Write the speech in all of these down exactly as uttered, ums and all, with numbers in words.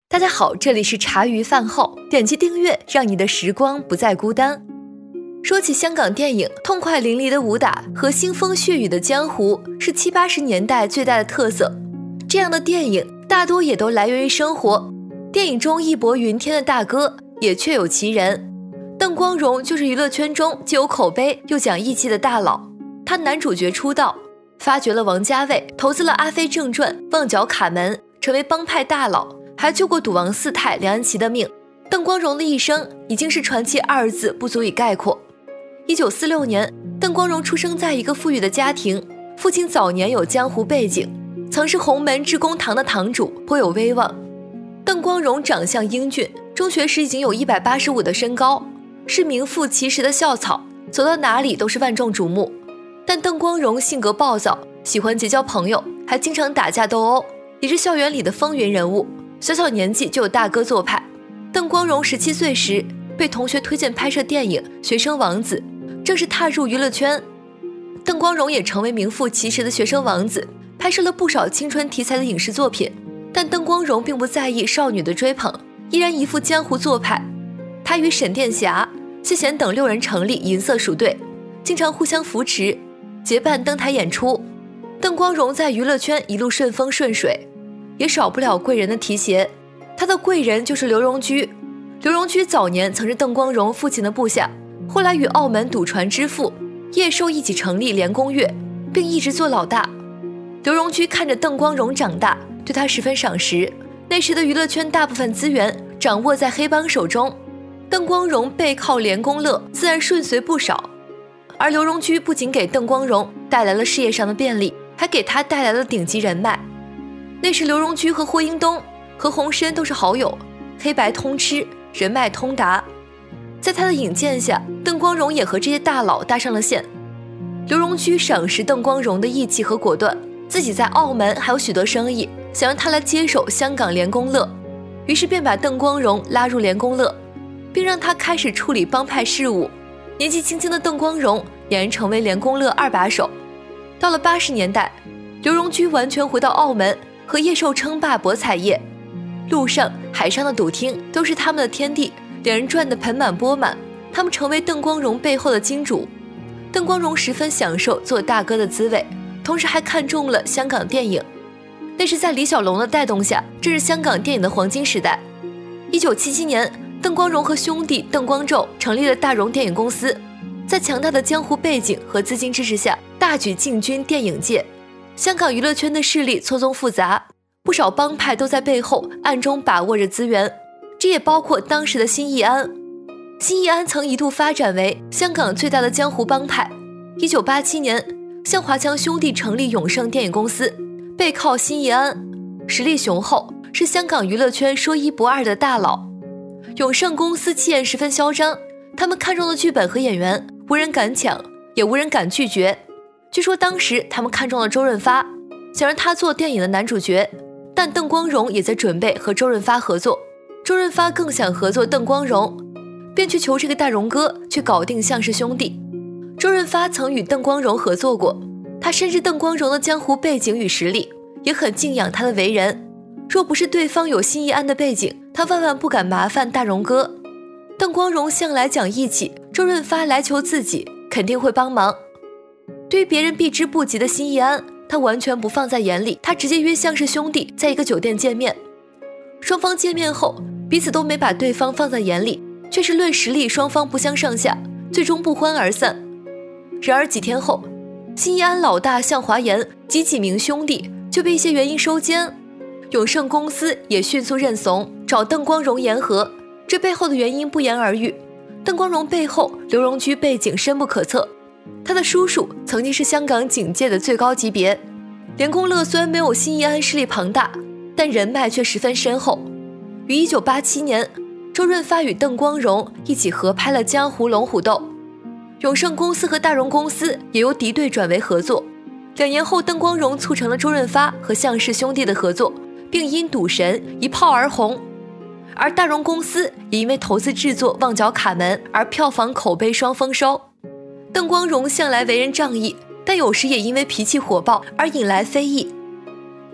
大家好，这里是茶余饭后，点击订阅，让你的时光不再孤单。说起香港电影，痛快淋漓的武打和腥风血雨的江湖是七八十年代最大的特色。这样的电影大多也都来源于生活。电影中义薄云天的大哥也确有其人，邓光荣就是娱乐圈中既有口碑又讲义气的大佬。他男主角出道，发掘了王家卫，投资了《阿飞正传》《旺角卡门》，成为帮派大佬，还救过赌王四太梁安琪的命。邓光荣的一生已经是传奇二字不足以概括。一九四六年，邓光荣出生在一个富裕的家庭，父亲早年有江湖背景，曾是洪门致公堂的堂主，颇有威望。邓光荣长相英俊，中学时已经有一百八十五的身高，是名副其实的校草，走到哪里都是万众瞩目。但邓光荣性格暴躁，喜欢结交朋友，还经常打架斗殴，也是校园里的风云人物。小小年纪就有大哥做派。邓光荣十七岁时被同学推荐拍摄电影《学生王子》，正式踏入娱乐圈。邓光荣也成为名副其实的学生王子，拍摄了不少青春题材的影视作品。但邓光荣并不在意少女的追捧，依然一副江湖做派。他与沈殿霞、谢贤等六人成立银色鼠队，经常互相扶持，结伴登台演出。邓光荣在娱乐圈一路顺风顺水，也少不了贵人的提携。他的贵人就是刘荣居。刘荣居早年曾是邓光荣父亲的部下，后来与澳门赌船之父叶寿一起成立联公乐，并一直做老大。刘荣居看着邓光荣长大，对他十分赏识。那时的娱乐圈大部分资源掌握在黑帮手中，邓光荣背靠联公乐，自然顺遂不少。而刘荣居不仅给邓光荣带来了事业上的便利，还给他带来了顶级人脉。那时刘荣居和霍英东、何鸿燊都是好友，黑白通吃，人脉通达。在他的引荐下，邓光荣也和这些大佬搭上了线。刘荣居赏识邓光荣的义气和果断，自己在澳门还有许多生意，想让他来接手香港联公乐，于是便把邓光荣拉入联公乐，并让他开始处理帮派事务。年纪轻轻的邓光荣俨然成为联公乐二把手。到了八十年代，刘荣居完全回到澳门，和叶寿称霸博彩业，陆上海上的赌厅都是他们的天地，两人赚得盆满钵满，他们成为邓光荣背后的金主。邓光荣十分享受做大哥的滋味，同时还看中了香港电影。那是在李小龙的带动下，这是香港电影的黄金时代。一九七七年，邓光荣和兄弟邓光宙成立了大荣电影公司，在强大的江湖背景和资金支持下，大举进军电影界。香港娱乐圈的势力错综复杂，不少帮派都在背后暗中把握着资源，这也包括当时的新义安。新义安曾一度发展为香港最大的江湖帮派。一九八七年，向华强兄弟成立永盛电影公司，背靠新义安，实力雄厚，是香港娱乐圈说一不二的大佬。永盛公司气焰十分嚣张，他们看中的剧本和演员，无人敢抢，也无人敢拒绝。据说当时他们看中了周润发，想让他做电影的男主角，但邓光荣也在准备和周润发合作。周润发更想合作邓光荣，便去求这个大荣哥去搞定向氏兄弟。周润发曾与邓光荣合作过，他深知邓光荣的江湖背景与实力，也很敬仰他的为人。若不是对方有新义安的背景，他万万不敢麻烦大荣哥。邓光荣向来讲义气，周润发来求自己，肯定会帮忙。对于别人避之不及的新义安，他完全不放在眼里，他直接约向氏兄弟在一个酒店见面。双方见面后，彼此都没把对方放在眼里，却是论实力双方不相上下，最终不欢而散。然而几天后，新义安老大向华岩及几名兄弟就被一些原因收监，永盛公司也迅速认怂，找邓光荣言和。这背后的原因不言而喻，邓光荣背后刘荣居背景深不可测，他的叔叔曾经是香港警界的最高级别。联公乐虽然没有新义安势力庞大，但人脉却十分深厚。于一九八七年，周润发与邓光荣一起合拍了《江湖龙虎斗》，永盛公司和大荣公司也由敌对转为合作。两年后，邓光荣促成了周润发和向氏兄弟的合作，并因赌神一炮而红。而大荣公司也因为投资制作《旺角卡门》而票房口碑双丰收。邓光荣向来为人仗义，但有时也因为脾气火爆而引来非议。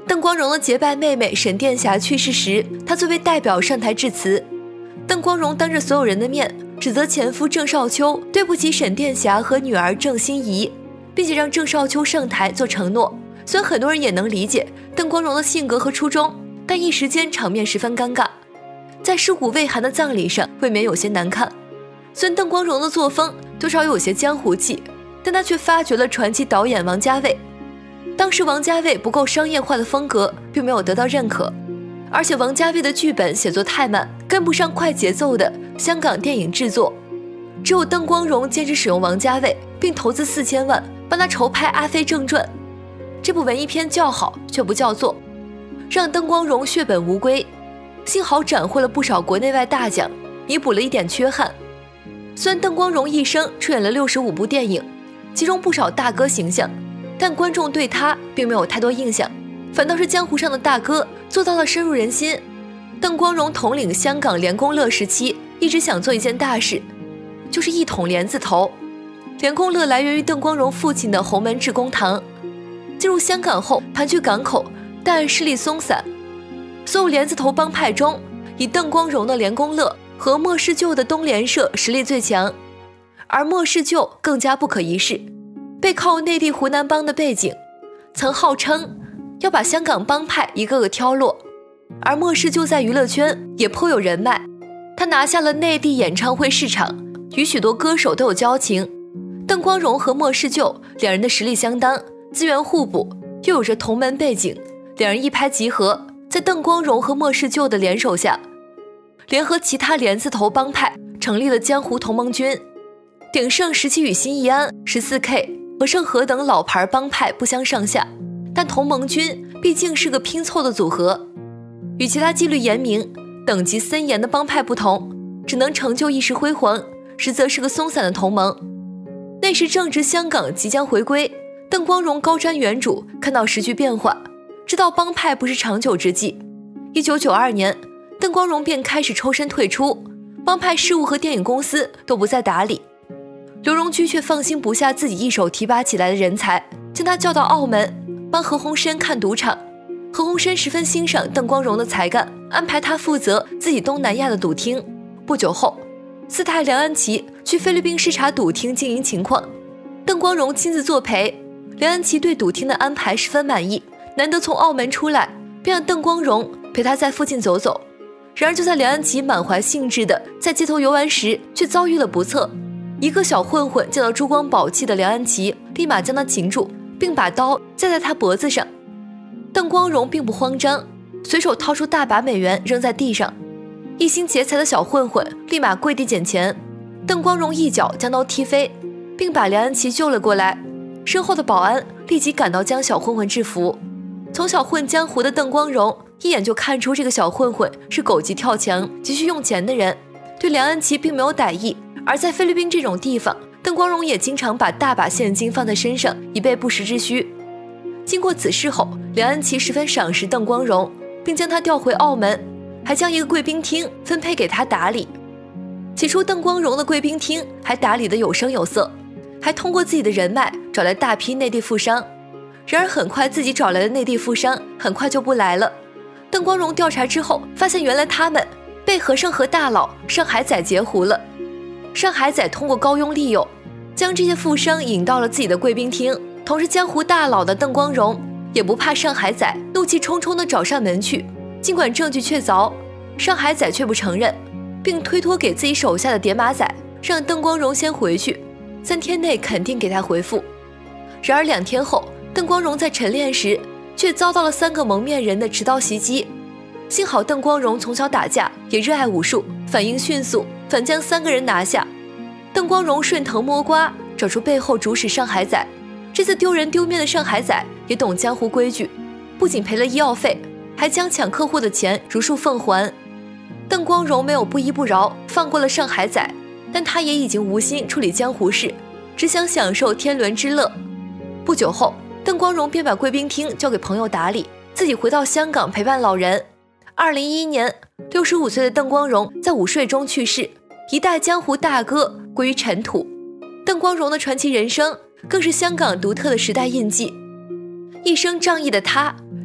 邓光荣的结拜妹妹沈殿霞去世时，她作为代表上台致辞。邓光荣当着所有人的面指责前夫郑少秋对不起沈殿霞和女儿郑欣宜，并且让郑少秋上台做承诺。虽然很多人也能理解邓光荣的性格和初衷，但一时间场面十分尴尬，在尸骨未寒的葬礼上未免有些难看。虽然邓光荣的作风多少有些江湖气，但他却发掘了传奇导演王家卫。当时王家卫不够商业化的风格并没有得到认可，而且王家卫的剧本写作太慢，跟不上快节奏的香港电影制作。只有邓光荣坚持使用王家卫，并投资四千万帮他筹拍《阿飞正传》。这部文艺片叫好却不叫座，让邓光荣血本无归。幸好斩获了不少国内外大奖，弥补了一点缺憾。虽然邓光荣一生出演了六十五部电影，其中不少大哥形象，但观众对他并没有太多印象，反倒是江湖上的大哥做到了深入人心。邓光荣统领香港联公乐时期，一直想做一件大事，就是一统莲字头。联公乐来源于邓光荣父亲的洪门致公堂。进入香港后盘踞港口，但势力松散。所有莲字头帮派中，以邓光荣的联公乐和莫世旧的东联社实力最强，而莫世旧更加不可一世，背靠内地湖南帮的背景，曾号称要把香港帮派一个个挑落。而莫世旧在娱乐圈也颇有人脉，他拿下了内地演唱会市场，与许多歌手都有交情。邓光荣和莫世旧两人的实力相当，资源互补，又有着同门背景，两人一拍即合，在邓光荣和莫世旧的联手下，联合其他莲字头帮派成立了江湖同盟军。鼎盛时期与新义安、十四 K 和盛和等老牌帮派不相上下，但同盟军毕竟是个拼凑的组合，与其他纪律严明、等级森严的帮派不同，只能成就一时辉煌，实则是个松散的同盟。那时正值香港即将回归，邓光荣高瞻远瞩，看到时局变化，知道帮派不是长久之计。一九九二年，邓光荣便开始抽身退出，帮派事务和电影公司都不再打理。刘荣居却放心不下自己一手提拔起来的人才，将他叫到澳门帮何鸿燊看赌场。何鸿燊十分欣赏邓光荣的才干，安排他负责自己东南亚的赌厅。不久后，四太梁安琪去菲律宾视察赌厅经营情况，邓光荣亲自作陪。梁安琪对赌厅的安排十分满意，难得从澳门出来，便让邓光荣陪他在附近走走。然而就在梁安琪满怀兴致的在街头游玩时，却遭遇了不测。一个小混混见到珠光宝气的梁安琪，立马将他擒住，并把刀架在他脖子上。邓光荣并不慌张，随手掏出大把美元扔在地上。一心劫财的小混混立马跪地捡钱，邓光荣一脚将刀踢飞，并把梁安琪救了过来。身后的保安立即赶到将小混混制服。从小混江湖的邓光荣一眼就看出这个小混混是狗急跳墙、急需用钱的人，对梁安琪并没有歹意。而在菲律宾这种地方，邓光荣也经常把大把现金放在身上，以备不时之需。经过此事后，梁安琪十分赏识邓光荣，并将他调回澳门，还将一个贵宾厅分配给他打理。起初邓光荣的贵宾厅还打理得有声有色，还通过自己的人脉找来大批内地富商。然而很快自己找来的内地富商很快就不来了。邓光荣调查之后发现，原来他们被和盛和大佬上海仔截胡了。上海仔通过高佣利诱，将这些富商引到了自己的贵宾厅。同是江湖大佬的邓光荣也不怕上海仔，怒气冲冲地找上门去。尽管证据确凿，上海仔却不承认，并推脱给自己手下的点马仔，让邓光荣先回去，三天内肯定给他回复。然而两天后，邓光荣在晨练时却遭到了三个蒙面人的持刀袭击。幸好邓光荣从小打架，也热爱武术，反应迅速，反将三个人拿下。邓光荣顺藤摸瓜，找出背后主使上海仔。这次丢人丢面的上海仔也懂江湖规矩，不仅赔了医药费，还将抢客户的钱如数奉还。邓光荣没有不依不饶，放过了上海仔，但他也已经无心处理江湖事，只想享受天伦之乐。不久后，邓光荣便把贵宾厅交给朋友打理，自己回到香港陪伴老人。二零一一年，六十五岁的邓光荣在午睡中去世，一代江湖大哥归于尘土。邓光荣的传奇人生更是香港独特的时代印记。一生仗义的他，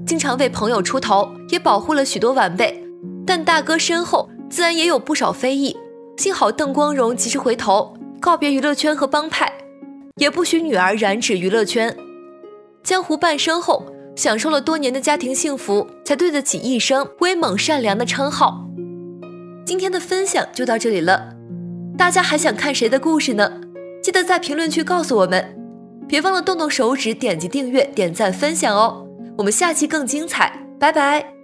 经常为朋友出头，也保护了许多晚辈。但大哥身后自然也有不少非议，幸好邓光荣及时回头，告别娱乐圈和帮派，也不许女儿染指娱乐圈。江湖半生后，享受了多年的家庭幸福，才对得起一生威猛善良的称号。今天的分享就到这里了，大家还想看谁的故事呢？记得在评论区告诉我们，别忘了动动手指点击订阅、点赞、分享哦。我们下期更精彩，拜拜。